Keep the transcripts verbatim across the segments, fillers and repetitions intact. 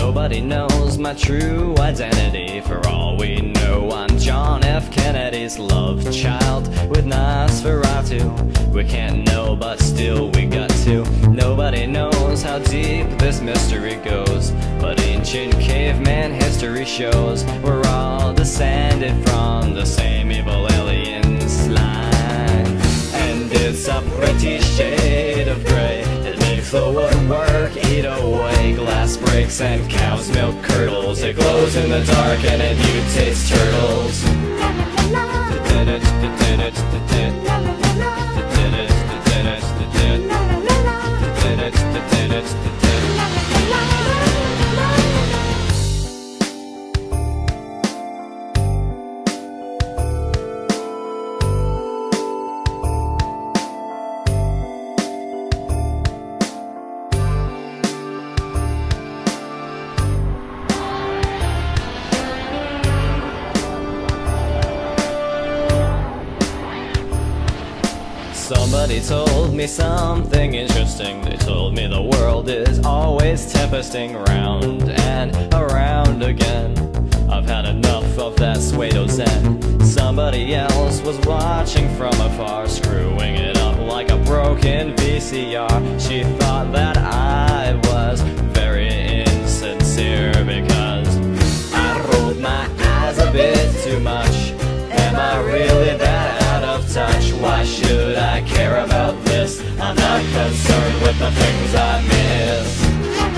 Nobody knows my true identity. For all we know, I'm John F. Kennedy's love child with Nosferatu. We can't know, but still we got to. Nobody knows how deep this mystery goes, but ancient caveman history shows we're all descended from the same evil aliens line. And it's a pretty shade of gray. It makes the woodwork eat away. Glass breaks and cow's milk curdles. It glows in the dark and it mutates turtles. Somebody told me something interesting. They told me the world is always tempesting round and around again. I've had enough of that pseudo-Zen. Somebody else was watching from afar, screwing it up like a broken V C R. She thought that I was very insincere because I rolled my eyes a bit too much. Am I really that out of touch? Why should I care about this? I'm not concerned with the things I miss.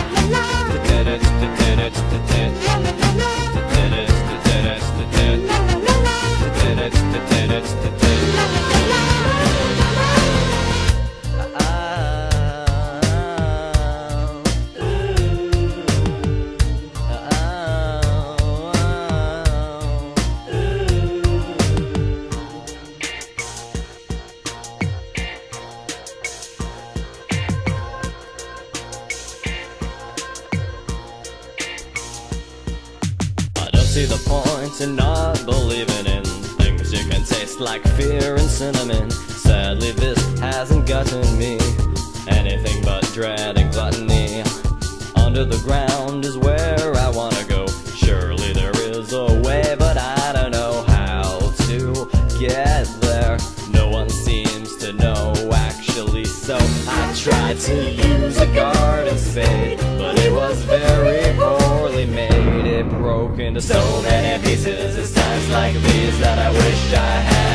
See the point in not believing in things you can taste like fear and cinnamon. Sadly this hasn't gotten me anything but dread and gluttony. Under the ground is where I wanna go. Surely there is a way, but I don't know how to get there. No one seems to know actually, so I tried to use a garden spade, but it was very poorly made. It broke into so many pieces. It's times like these that I wish I had